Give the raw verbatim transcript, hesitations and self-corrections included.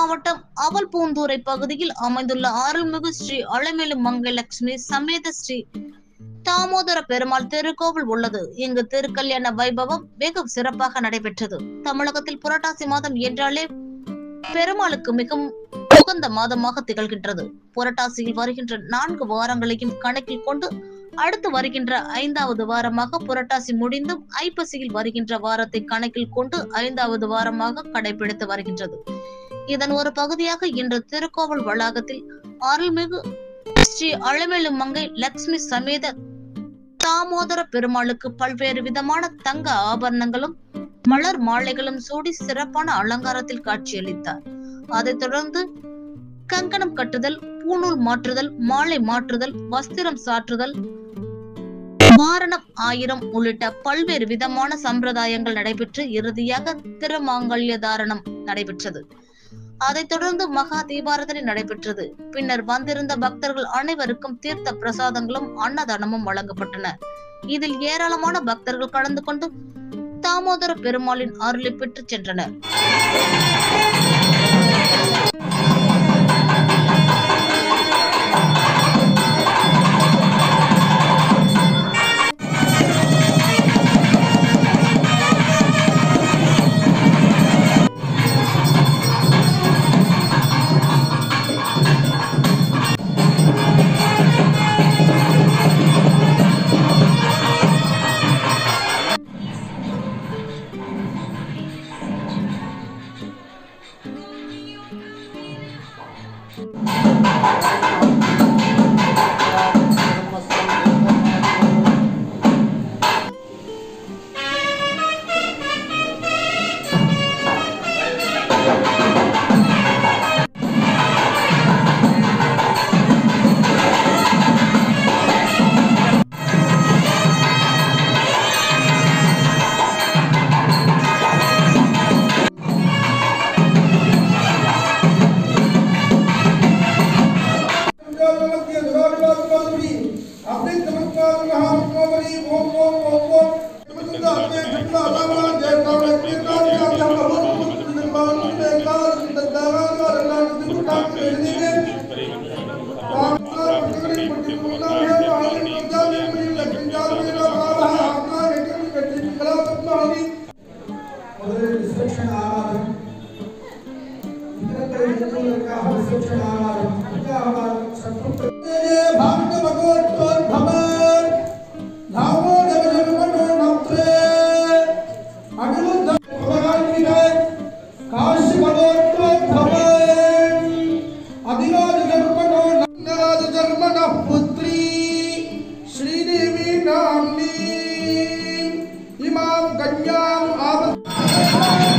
மாவட்டம் அவல்பூந்தூரை பகுதியில் அமைந்துள்ள அருள்மிகு ஸ்ரீ அலமேலு மங்கை லட்சுமி சமேத ஸ்ரீ தாமோதர பெருமாள் திருக்கோவில் உள்ளது. இங்கு திருக்கல்யாண வைபவம் வெகு சிறப்பாக நடைபெற்றது. தமிழகத்தில் புரட்டாசி மாதம் என்றாலே பெருமாளுக்கு மிகவும் உகந்த மாதமாக திகழ்கின்றது. புரட்டாசியில் வருகின்ற நான்கு வாரங்களையும் கணக்கில் கொண்டு அடுத்து வருகின்ற ஐந்தாவது வாரமாக புரட்டாசி முடிந்தும் ஐப்பசியில் வருகின்ற வாரத்தை கணக்கில் கொண்டு ஐந்தாவது வாரமாக கடைபிடித்து வருகின்றது. இதன் ஒரு பகுதியாக இன்று திருக்கோவில் வளாகத்தில் அருள்மிகு ஸ்ரீ அலமேலு மங்கை லட்சுமி சமேத தாமோதர பெருமாளுக்கு பல்வேறு விதமான தங்க ஆபரணங்களும் மலர் மாலைகளும் சூடி சிறப்பான அலங்காரத்தில் காட்சியளித்தார். அதைத் தொடர்ந்து கங்கணம் கட்டுதல், பூநூல் மாற்றுதல், மாலை மாற்றுதல், வஸ்திரம் சாற்றுதல், வாரணம் ஆயிரம் உள்ளிட்ட பல்வேறு விதமான சம்பிரதாயங்கள் நடைபெற்று இறுதியாக திருமாங்கல்ய தாரணம் நடைபெற்றது. அதைத் தொடர்ந்து மகா தீபாராதனை நடைபெற்றது. பின்னர் வந்திருந்த பக்தர்கள் அனைவருக்கும் தீர்த்த பிரசாதங்களும் அன்னதானமும் வழங்கப்பட்டன. இதில் ஏராளமான பக்தர்கள் கலந்து கொண்டு தாமோதர பெருமாளின் அருளை பெற்று சென்றனர். Imam Ganyam